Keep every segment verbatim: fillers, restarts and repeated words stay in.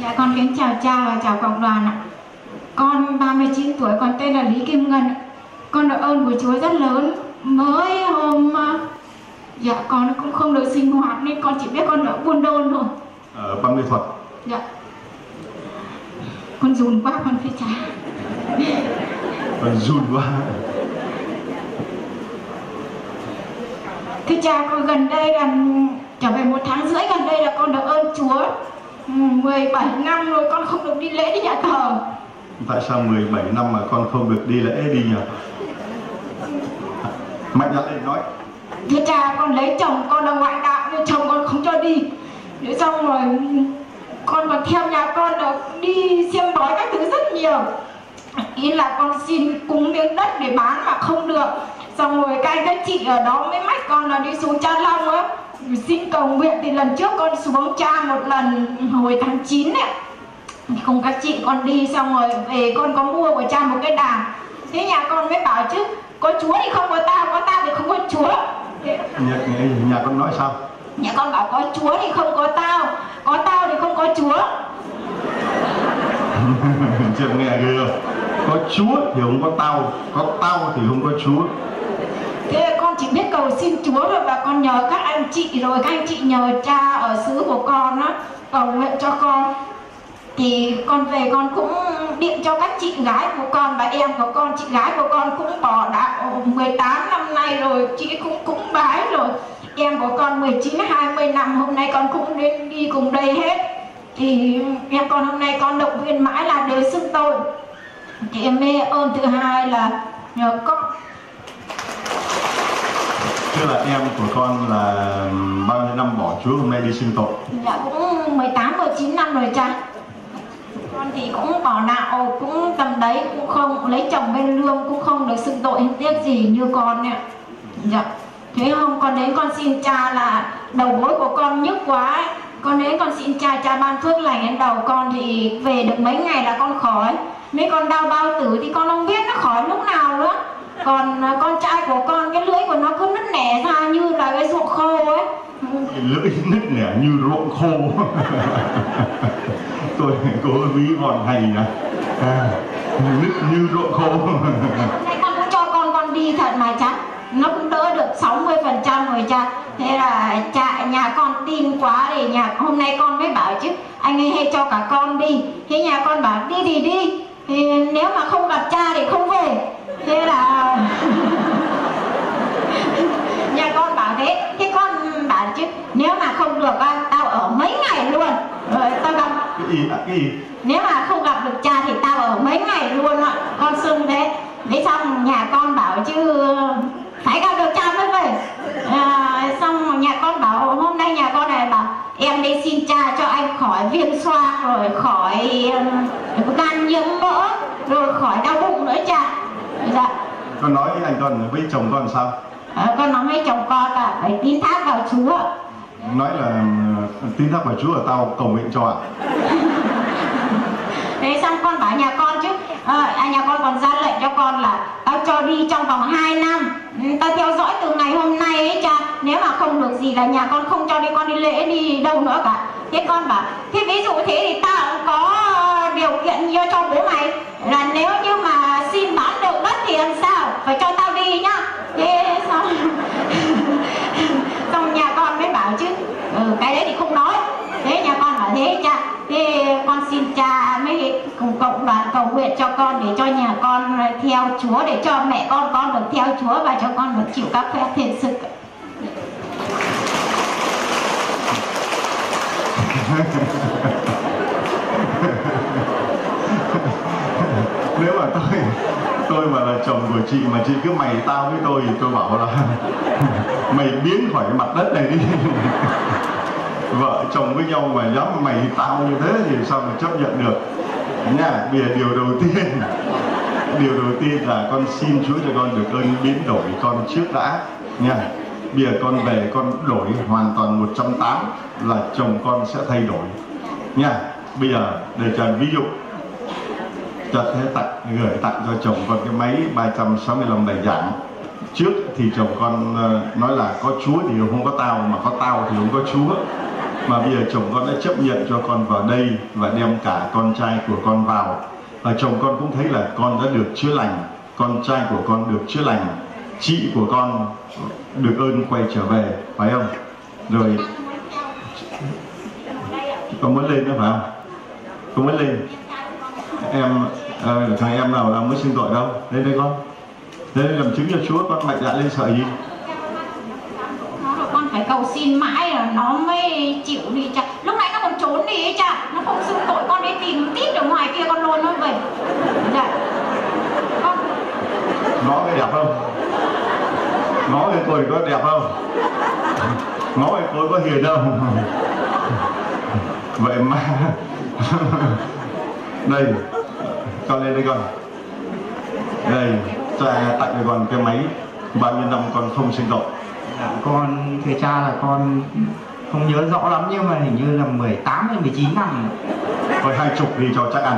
Dạ con kính chào cha và chào cộng đoàn ạ. Con ba mươi chín tuổi, con tên là Lý Kim Ngân. Con được ơn của Chúa rất lớn. Mới hôm dạ con cũng không được sinh hoạt nên con chỉ biết con ở buôn đôn thôi. Ở Ban Mỹ Thuật. Dạ. Con run quá con phải trả. Con run quá. Thưa cha, con gần đây là trở về một tháng rưỡi gần đây là con được ơn Chúa. mười bảy năm rồi con không được đi lễ đi nhà thờ. Tại sao mười bảy năm mà con không được đi lễ đi nhỉ? Mạnh dạn lên nói. Thưa cha, con lấy chồng, con là ngoại đạo nên chồng con không cho đi. Thế xong rồi con còn theo nhà con được đi xem bói các thứ rất nhiều. Ý là con xin cúng miếng đất để bán mà không được. Xong rồi các anh các chị ở đó mới mách con là đi xuống Cha Long á, xin cầu nguyện. Thì lần trước con xuống cha một lần hồi tháng chín này, cùng các chị con đi xong rồi về con có mua của cha một cái đàn. Thế nhà con mới bảo chứ có Chúa thì không có tao, có tao thì không có Chúa. Nhà, nhà con nói sao? Nhà con bảo có Chúa thì không có tao, có tao thì không có Chúa. Chưa nghe ghê không? Có Chúa thì không có tao, có tao thì không có Chúa. Thế con chỉ biết cầu xin Chúa rồi, và con nhờ các anh chị rồi các anh chị nhờ cha ở xứ của con á cầu nguyện cho con. Thì con về con cũng điện cho các chị gái của con và em của con. Chị gái của con cũng bỏ đạo mười tám năm nay rồi, chị cũng cũng bái rồi. Em của con mười chín hai mươi năm, hôm nay con cũng đến đi cùng đây hết. Thì em con hôm nay con động viên mãi là đều xưng tôi. Thì em mê ơn thứ hai là nhờ con. Tức là em của con là bao nhiêu năm bỏ Chúa hôm nay đi xưng tội? Dạ cũng mười tám mười chín năm rồi cha. Con thì cũng bỏ đạo cũng tầm đấy, cũng không lấy chồng bên lương, cũng không được xưng tội tiếc gì như con nè. Dạ. Thế hôm con đến con xin cha là đầu gối của con nhức quá ấy. Con đến con xin cha, cha ban thuốc lành đến đầu con thì về được mấy ngày là con khỏi. Mấy con đau bao tử thì con không biết nó khỏi lúc nào nữa. Còn con trai của con cái lưỡi của nó cứ nứt nẻ ra như là cái ruộng khô ấy. Cái lưỡi nứt nẻ như ruộng khô. Tôi cố ví von hay nè. À, nứt như ruộng khô. Hôm nay con cũng cho con con đi thật mà cha. Nó cũng đỡ được sáu mươi phần trăm rồi cha. Thế là cha nhà con tin quá thì nhà hôm nay con mới bảo chứ anh ấy hay cho cả con đi. Thế nhà con bảo đi thì đi. Thì nếu mà không gặp cha thì không về. Thế là nhà con bảo thế. Thế con bảo chứ nếu mà không được tao ở mấy ngày luôn. Rồi tao gặp cái gì, cái gì? Nếu mà không gặp được cha thì tao ở mấy ngày luôn ạ. Con xưng thế. Thế xong nhà con bảo chứ phải gặp được cha mới về. À, xong nhà con bảo hôm nay nhà con này bảo em đi xin cha cho anh khỏi viêm xoang rồi khỏi um, gan nhiễm mỡ rồi khỏi đau bụng nữa cha. Dạ. Con nói với anh con với chồng con sao? À, con nói với chồng con là phải tín thác vào Chúa. Nói là tín thác vào Chúa là tao cầu nguyện cho à? Thế xong con bảo nhà con chứ à, nhà con còn ra lệnh cho con là tao cho đi trong vòng hai năm. Tao theo dõi từ ngày hôm nay ấy cha. Nếu mà không được gì là nhà con không cho đi con đi lễ đi đâu nữa cả. Thế con bảo thế ví dụ thế thì tao cũng có điều kiện cho, cho bố mày là nếu như mà xin bán được đất thì làm sao phải cho tao đi nhá. Thế xong xong nhà con mới bảo chứ ừ, cái đấy thì không nói. Thế nhà con bảo thế cha. Thế con xin cha mấy cùng cộng đoàn cầu nguyện cho con để cho nhà con theo Chúa, để cho mẹ con con được theo Chúa và cho con được chịu các phép thiền sự. Nếu mà tôi tôi mà là chồng của chị mà chị cứ mày tao với tôi thì tôi bảo là mày biến khỏi cái mặt đất này đi. Vợ chồng với nhau mà dám mày tao như thế thì sao mà chấp nhận được nha. Bây giờ điều đầu tiên điều đầu tiên là con xin Chúa cho con được ơn biến đổi con trước đã nha. Bây giờ con về con đổi hoàn toàn một trăm tám mươi là chồng con sẽ thay đổi nha. Bây giờ để cho ví dụ cho thế tặng gửi tặng cho chồng con cái máy ba trăm sáu mươi lăm bài giảng. Trước thì chồng con nói là có Chúa thì không có tao, mà có tao thì không có Chúa. mà bây giờ chồng con đã chấp nhận cho con vào đây và đem cả con trai của con vào, và chồng con cũng thấy là con đã được chữa lành, con trai của con được chữa lành, chị của con được ơn quay trở về, phải không? Rồi con muốn lên nữa phải không? Con muốn lên. Em à, thằng em nào là mới sinh tội đâu, lên đây con, lên đây làm chứng cho Chúa, con mạnh dạn lên sợ gì? Con phải cầu xin mãi là nó mới chịu đi cha. Lúc nãy nó còn trốn đi ấy cha, nó không xưng tội, con đi tìm tít ở ngoài kia con lôi nó về. Dạ. Con. Nó cái đẹp không? Nó cái tôi có đẹp không? Nó cái tôi có hiền không? Vậy mà đây, con lên đây con. Đây, cha tặng cho con cái máy. Bao nhiêu năm con không sinh tội? Dạ, con thưa cha là con không nhớ rõ lắm nhưng mà hình như là mười tám hay mười chín năm. Thôi hai chục đi cho chắc ăn.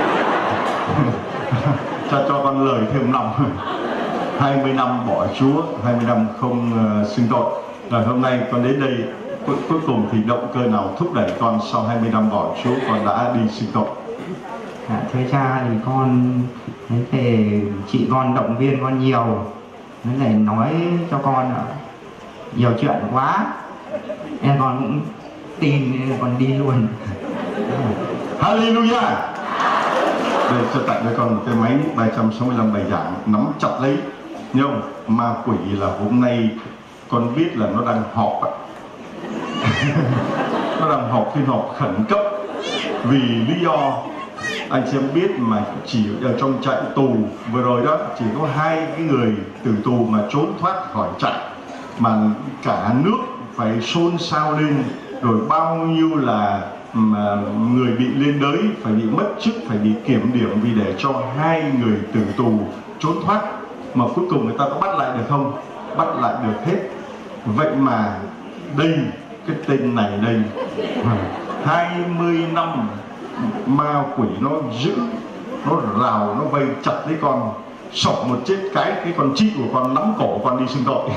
Cha cho con lời thêm năm. hai mươi năm bỏ Chúa, hai mươi năm không uh, sinh tội. Rồi hôm nay con đến đây, cu cuối cùng thì động cơ nào thúc đẩy con sau hai mươi năm bỏ Chúa con đã đi sinh tội? Dạ, thưa cha thì con đến về chị con động viên con nhiều, nó lại nói cho con nhiều chuyện quá, em con cũng tin nên con đi luôn. Hallelujah. Đây cho tặng cho con một cái máy ba trăm sáu mươi lăm bài giảng, nắm chặt lấy. Nhớ không? Ma quỷ là hôm nay con biết là nó đang họp. Nó đang họp phiên họp khẩn cấp vì lý do anh chị em biết mà chỉ ở trong trại tù vừa rồi đó chỉ có hai cái người từ tù mà trốn thoát khỏi trại, mà cả nước phải xôn xao lên, rồi bao nhiêu là mà người bị lên đới phải bị mất chức, phải bị kiểm điểm vì để cho hai người từ tù trốn thoát, mà cuối cùng người ta có bắt lại được không? Bắt lại được hết. Vậy mà đây, cái tên này đây, hai mươi năm ma quỷ nó giữ, nó rào, nó vây chặt lấy con, sọc một chết cái cái con chị của con nắm cổ con đi xưng tội.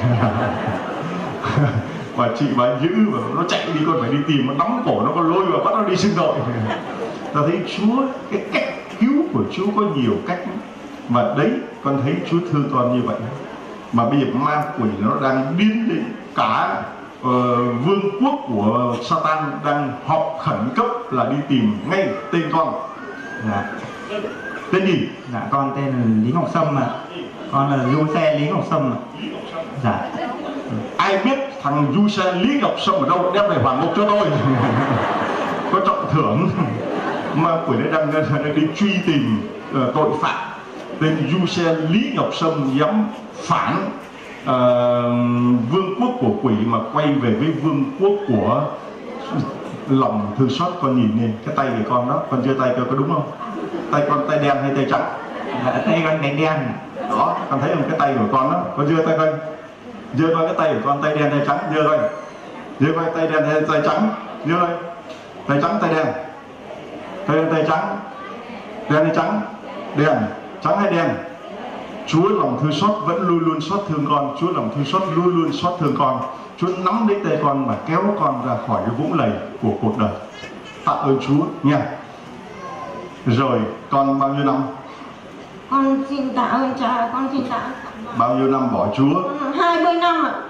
Và chị bà giữ và nó chạy đi, con phải đi tìm, nó nắm cổ nó, con lôi và bắt nó đi xưng tội. Ta thấy Chúa, cái cách cứu của Chúa có nhiều cách, mà đấy con thấy Chúa thương con như vậy. Mà bây giờ ma quỷ nó đang biến đến cả uh, vương quốc của Satan đang họp khẩn cấp là đi tìm ngay tên con. Dạ. Tên gì? Dạ, con tên là Lý Ngọc Sâm ạ. Con là du xe Lý Ngọc Sâm ạ. Dạ. Ai biết thằng du xe Lý Ngọc Sâm ở đâu, đem về hoàn mục cho tôi. Có trọng thưởng. Ma quỷ nó đang, đang đi truy tìm uh, tội phạm. Tên du xe Lý Ngọc Sâm dám phản uh, vương quốc của quỷ mà quay về với vương quốc của lòng thương xót. Con nhìn đi, cái tay của con đó, con giơ tay coi có đúng không? Tay con tay đen hay tay trắng? Dạ, tay con tay đen. Đó, con thấy không, cái tay của con đó, con giơ tay coi, giơ coi cái tay của con tay đen tay trắng, giơ coi, giơ coi tay đen hay tay trắng, giơ coi, tay trắng tay đen, tay đen tay trắng, đen hay trắng, đen, trắng hay đen. Chúa lòng thương xót vẫn luôn luôn xót thương con, Chúa lòng thương xót luôn luôn xót thương con. Chúa nắm lấy tay con và kéo con ra khỏi cái vũng lầy của cuộc đời. Tạ ơn Chúa nha. Rồi con bao nhiêu năm? Con xin tạ ơn cha, con xin tạ ơn. Bao nhiêu năm bỏ Chúa? hai mươi năm ạ.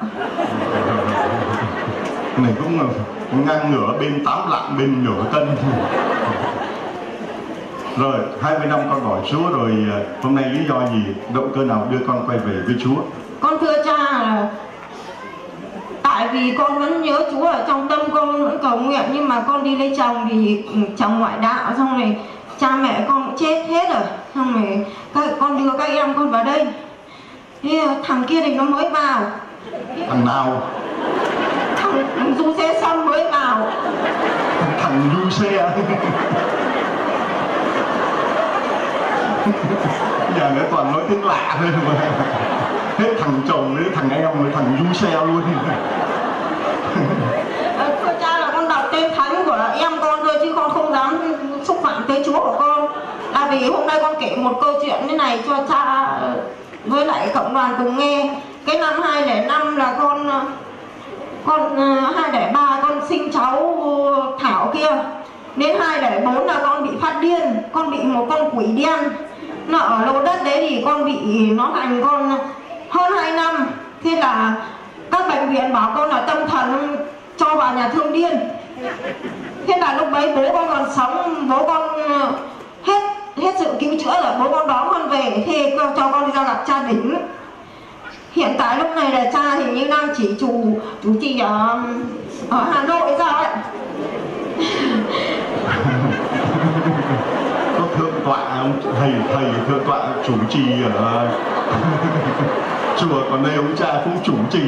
Này cũng ngang ngửa, bên tám lạng bên nửa cân. Rồi hai mươi năm con bỏ Chúa rồi, hôm nay lý do gì, động cơ nào đưa con quay về với Chúa? Con thưa cha là tại vì con vẫn nhớ Chúa ở trong tâm, con vẫn cầu nguyện, nhưng mà con đi lấy chồng thì chồng ngoại đạo, xong rồi cha mẹ con cũng chết hết rồi, xong rồi các, con đưa các em con vào đây. Thế thằng kia thì nó mới vào. Thằng nào? Thằng du xe xong mới vào. Thằng du xe. Giờ nữa toàn nói tiếng lạ thôi mà. Hết thằng chồng với thằng em rồi thằng du xe luôn. Thưa cha là con đọc tên thánh của em con thôi chứ con không dám xúc phạm tới Chúa của con. Là vì hôm nay con kể một câu chuyện thế này cho cha với lại cộng đoàn cùng nghe. Cái năm hai không không năm là con Con hai lẻ ba con sinh cháu Thảo kia. Đến hai lẻ bốn là con bị phát điên. Con bị một con quỷ đen. Nó ở lô đất đấy thì con bị nó hành con hơn hai năm. Thế là các bệnh viện bảo con là tâm thần, cho vào nhà thương điên. Thế là lúc đấy bố con còn sống, bố con hết hết sự cứu chữa rồi, bố con đón con về, thế cho con đi ra gặp cha đỉnh. Hiện tại lúc này là cha hình như đang chỉ chủ chủ trì ở ở Hà Nội sao ấy. Có thượng tọa ông thầy thầy thượng tọa chủ trì ở chùa, còn đây ông cha cũng chủ trì.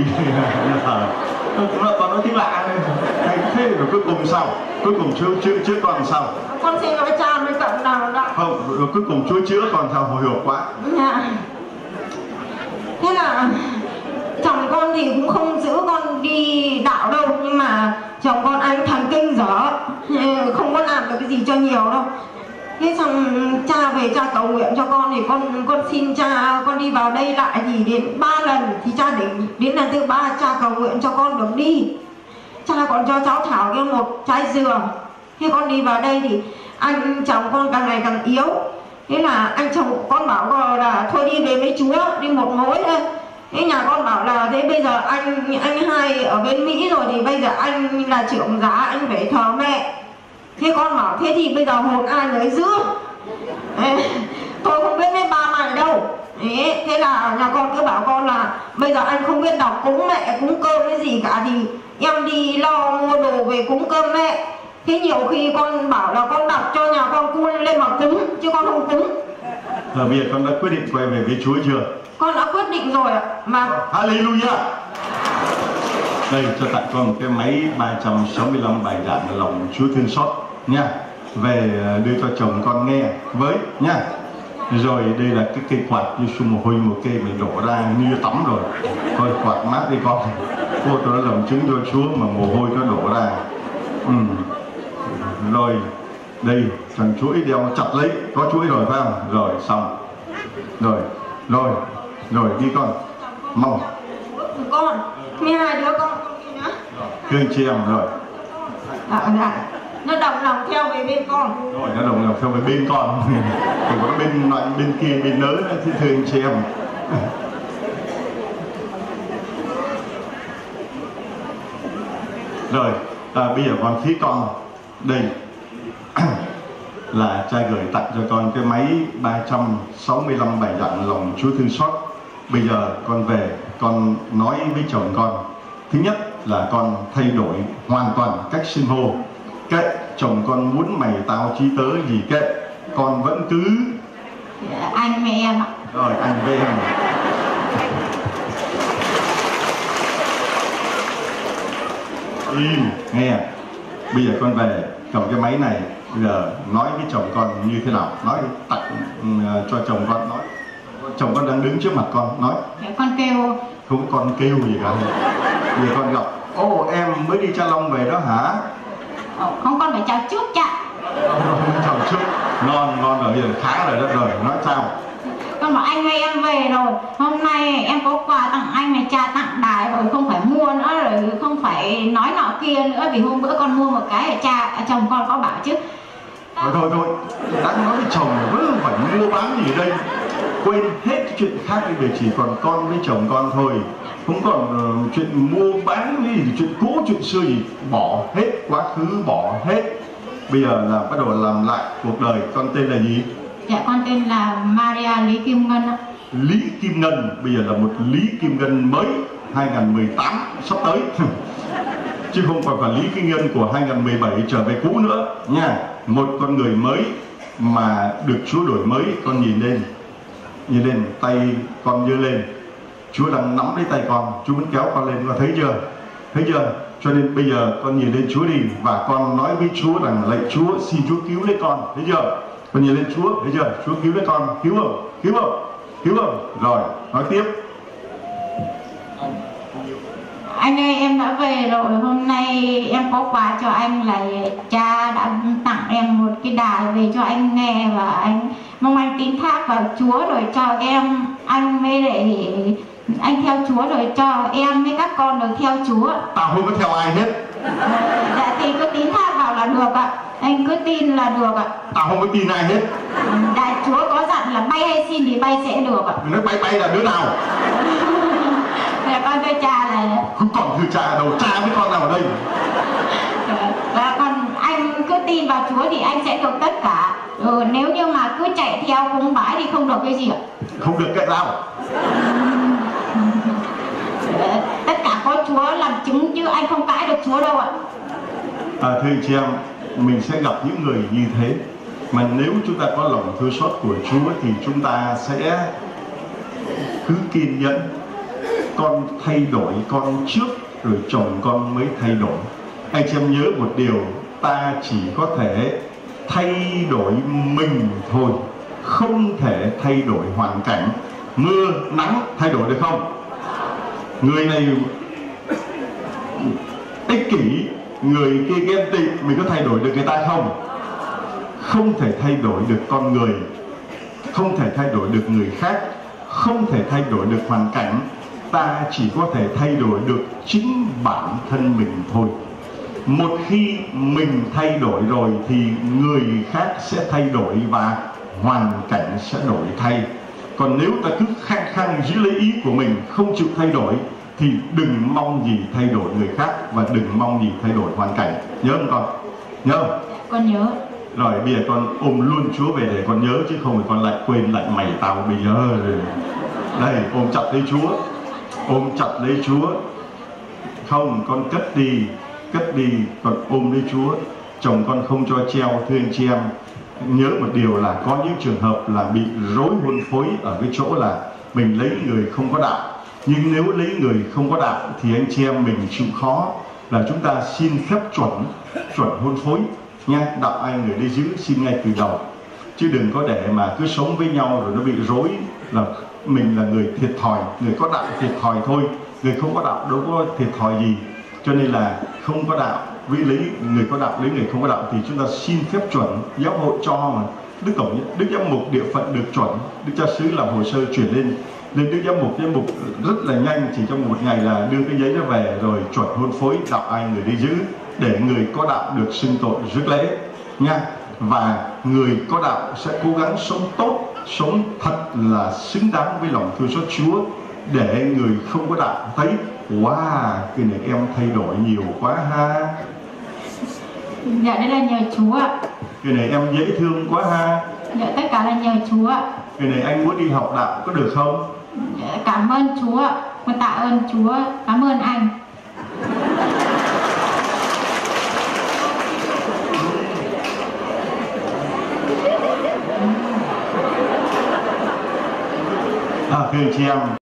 Nó còn nói tiếng lạ này. Hay thế rồi cuối cùng sao? Cuối cùng chữa chữa chữa con sao? Con xin nói cha với cậu nào đó. Không, rồi cuối cùng Chúa chữa con sao? Hồi hộp quá. Dạ. Thế là chồng con thì cũng không giữ con đi đạo đâu, nhưng mà chồng con anh thần kinh dở, không có làm được cái gì cho nhiều đâu. Thế xong cha về cha cầu nguyện cho con thì con con xin cha con đi vào đây lại thì đến ba lần, thì cha đến đến lần thứ ba cha cầu nguyện cho con được đi. Cha còn cho cháu Thảo kia một trái dừa. Thế con đi vào đây thì anh chồng con càng ngày càng yếu. Thế là anh chồng của con bảo là thôi đi về với Chúa, đi một mối thôi. Thế nhà con bảo là thế bây giờ anh anh hai ở bên Mỹ rồi thì bây giờ anh là trưởng giá, anh phải thờ mẹ. Thế con bảo thế thì bây giờ hồn ai lấy giữ. Ê, tôi không biết với ba mày đâu. Thế, thế là nhà con cứ bảo con là bây giờ anh không biết đọc cúng mẹ, cúng cơm cái gì cả, thì em đi lo mua đồ về cúng cơm mẹ. Thế nhiều khi con bảo là con đọc cho nhà con cu lên mà cúng, chứ con không cúng. Và bây giờ con đã quyết định quay về với Chúa chưa? Con đã quyết định rồi ạ. Mà Hallelujah. Đây cho tặng con một cái máy ba trăm sáu mươi lăm bài giảng lòng Chúa thương xót nha. Về đưa cho chồng con nghe với nha. Rồi đây là cái cây quạt như sung mồ hôi một cây mình đổ ra như tắm rồi. Thôi quạt mát đi con. Cô tôi đã làm chứng cho Chúa mà mồ hôi nó đổ ra. Ừ. Rồi đây thằng chuỗi đeo chặt lấy, có chuỗi rồi phải không? Rồi xong. Rồi rồi rồi đi con. Mong con nghe hai đứa con kia nữa. Thương chị em rồi. À, dạ. Nó đồng lòng theo về bên con. Rồi nó đồng lòng theo về bên con. Còn có bên loại bên kia bên nớ thì thương chị em. Rồi à, bây giờ con phía con đây là cha gửi tặng cho con cái máy ba trăm sáu mươi lăm bài giảng lòng Chúa thương xót. Bây giờ con về con nói với chồng con, thứ nhất là con thay đổi hoàn toàn cách xưng hô. Kệ, chồng con muốn mày tao chí tớ gì kệ, con vẫn cứ anh với em ạ. Rồi anh với em. Im nghe. Bây giờ con về cầm cái máy này, bây giờ nói với chồng con như thế nào, nói tặng uh, cho chồng con, nói chồng con đang đứng trước mặt con, nói con kêu không, con kêu gì cả. Bây giờ con gặp, ô em mới đi Cha Long về đó hả? Ồ, không, con phải chào trước cha. Chào trước, ngon ngon rồi, bây giờ khá rồi đó. Rồi nói sao? Con bảo anh ơi em về rồi, hôm nay em có quà tặng anh này, cha tặng đài rồi, không phải mua nữa rồi, không phải nói nọ kia nữa, vì hôm bữa con mua một cái ở cha, chồng con có bảo chứ. Thôi thôi thôi, đang nói với chồng vẫn phải mua bán gì ở đây, quên hết cái chuyện khác đi, để chỉ còn con với chồng con thôi, không còn uh, chuyện mua bán gì, chuyện cũ chuyện xưa gì, bỏ hết quá khứ, bỏ hết. Bây giờ là bắt đầu làm lại cuộc đời. Con tên là gì? Dạ con tên là Maria Lý Kim Ngân ạ. Lý Kim Ngân, bây giờ là một Lý Kim Ngân mới hai không một tám sắp tới. Chứ không còn phải Lý Kim Ngân của hai không một bảy trở về cũ nữa nha. Một con người mới mà được Chúa đổi mới. Con nhìn lên, nhìn lên, tay con giơ lên, Chúa đang nắm lấy tay con, Chúa muốn kéo con lên, con thấy chưa? Thấy chưa? Cho nên bây giờ con nhìn lên Chúa đi, và con nói với Chúa rằng lạy Chúa, xin Chúa cứu lấy con, thấy chưa? Con nhìn lên Chúa, thấy chưa? Chúa cứu lấy con, cứu không? Cứu không? Cứu không? Rồi, nói tiếp. Anh ơi em đã về rồi, hôm nay em có quà cho anh là cha đã tặng em một cái đài về cho anh nghe, và anh mong anh tín thác vào Chúa rồi cho em anh mới để Anh theo Chúa rồi cho em với các con được theo Chúa. Tao không có theo ai hết. Dạ thì cứ tín thác vào là được ạ. Anh cứ tin là được ạ. Tao không có tin ai hết. Đại Chúa có dặn là bay hay xin thì bay sẽ được ạ. Nó bay bay là đứa nào? Là con thưa cha là Không còn thưa cha đâu, cha với con nào ở đây? Và còn anh cứ tin vào Chúa thì anh sẽ được tất cả. Ừ, nếu như mà cứ chạy theo cúng bái thì không được cái gì ạ. Không được cái nào. Tất cả có Chúa làm chứng chứ anh không cãi được Chúa đâu ạ. À, thưa chị em, mình sẽ gặp những người như thế. Mà nếu chúng ta có lòng thương xót của Chúa thì chúng ta sẽ cứ kiên nhẫn. Con thay đổi con trước rồi chồng con mới thay đổi. Anh chị em nhớ một điều, ta chỉ có thể thay đổi mình thôi, không thể thay đổi hoàn cảnh. Mưa, nắng thay đổi được không? Người này ích kỷ, người kia ghen tị, mình có thay đổi được người ta không? Không thể thay đổi được con người, không thể thay đổi được người khác, không thể thay đổi được hoàn cảnh. Ta chỉ có thể thay đổi được chính bản thân mình thôi. Một khi mình thay đổi rồi thì người khác sẽ thay đổi và hoàn cảnh sẽ đổi thay. Còn nếu ta cứ khăng khăng giữ lấy ý của mình, không chịu thay đổi thì đừng mong gì thay đổi người khác và đừng mong gì thay đổi hoàn cảnh. Nhớ không con? Nhớ không? Con nhớ. Rồi bây giờ con ôm luôn Chúa về để con nhớ, chứ không thì con lại quên lại mày tao bây giờ rồi. Đây, ôm chặt lấy Chúa, ôm chặt lấy Chúa. Không, con cất đi, cất đi, con ôm lấy Chúa. Chồng con không cho treo, thưa anh chị em. Nhớ một điều là có những trường hợp là bị rối hôn phối ở cái chỗ là mình lấy người không có đạo. Nhưng nếu lấy người không có đạo thì anh chị em mình chịu khó là chúng ta xin phép chuẩn, chuẩn hôn phối nha. Đạo ai người đi giữ xin ngay từ đầu, chứ đừng có để mà cứ sống với nhau rồi nó bị rối là mình là người thiệt thòi. Người có đạo thiệt thòi thôi, người không có đạo đâu có thiệt thòi gì. Cho nên là không có đạo với lấy người có đạo lấy người không có đạo thì chúng ta xin phép chuẩn. Giáo hội cho mà Đức Tổng Đức Giám mục địa phận được chuẩn, Đức Cha xứ làm hồ sơ chuyển lên nên Đức Giám mục giám mục rất là nhanh, chỉ trong một ngày là đưa cái giấy đó về rồi chuẩn hôn phối đạo ai người đi giữ để người có đạo được xưng tội rước lễ nha. Và người có đạo sẽ cố gắng sống tốt, sống thật là xứng đáng với lòng thương xót Chúa, để người không có đạo thấy wow, cái này em thay đổi nhiều quá ha. Dạ đây là nhờ Chúa ạ. Cái này em dễ thương quá ha. Dạ tất cả là nhờ Chúa ạ. Cái này anh muốn đi học đạo có được không? Dạ, cảm ơn Chúa ạ. Con tạ ơn Chúa, cảm ơn anh. À, thưa chị em.